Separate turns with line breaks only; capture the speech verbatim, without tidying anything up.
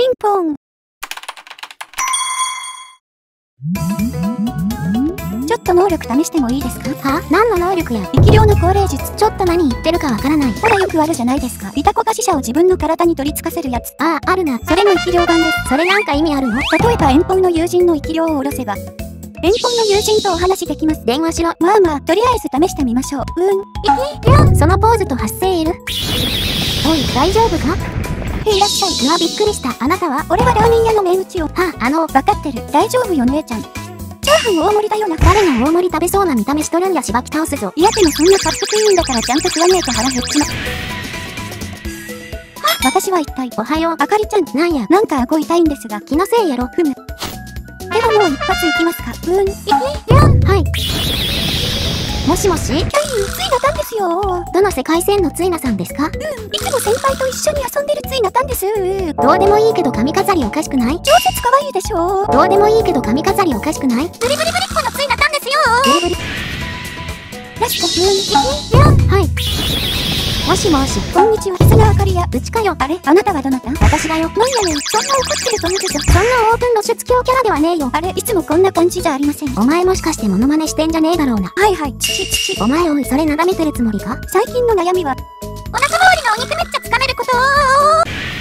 ンポン。ちょっと能力試してもいいですか？
は？何の能力や？
生き量の高齢術。
ちょっと何言ってるかわからない。
ほらよくあるじゃないですか。ビタコが死者を自分の体に取り付かせるやつ。
ああ、あるな。
それの生き量版です。
それなんか意味あるの？
例えば遠方の友人の生き量を下ろせば、遠方の友人とお話できます。
電話しろ。
まあまあ、とりあえず試してみましょう。うん。
いき、やん。そのポーズと発声いる？おい、大丈夫か？
へいらっしゃい。
うわ、びっくりした。あなたは？
俺はラーメン屋の麺打ちを。
はあ、あの、
わかってる。大丈夫よ姉ちゃん。チャーハン大盛りだよな。
誰が大盛り食べそうな見た目しとるんや。しばき倒すぞ。
いやでもそんなカップクイーンだからちゃんと食わねえと腹減っちまう。私は一体。
おはよう。
あかりちゃん。
なんや。
なんか顎痛いんですが。
気のせいやろ。
ふむ。ではもう一発いきますか。うーん。いき、
やん。はい。もしもし？
キャイン、ついなたんですよ。
どの世界線のついなさんですか？
うん。いつも先輩と一緒に遊んでるついなたんです。
どうでもいいけど髪飾りおかしくない？
超絶可愛いでしょ。
どうでもいいけど髪飾りおかしくない？
ブリブリブリっ子のついなたんですよ。
ブリブリ。
ラシコ、うん。いき、やん。
はい。もしもし。
こんにちは。キスナあかりや。
うちかよ。
あれ？あなたはどなた？
私だよ。
なんやねん。そんな怒ってると無理ぞ。
そんなオープンの出張キャラではねえよ。
あれ？いつもこんな感じじゃありません。
お前もしかしてモノマネしてんじゃねえだろうな。
はいはい。ちちち。
お前おい、それなだめてるつもりか？
最近の悩みは、お腹周りのお肉めっちゃつかめること。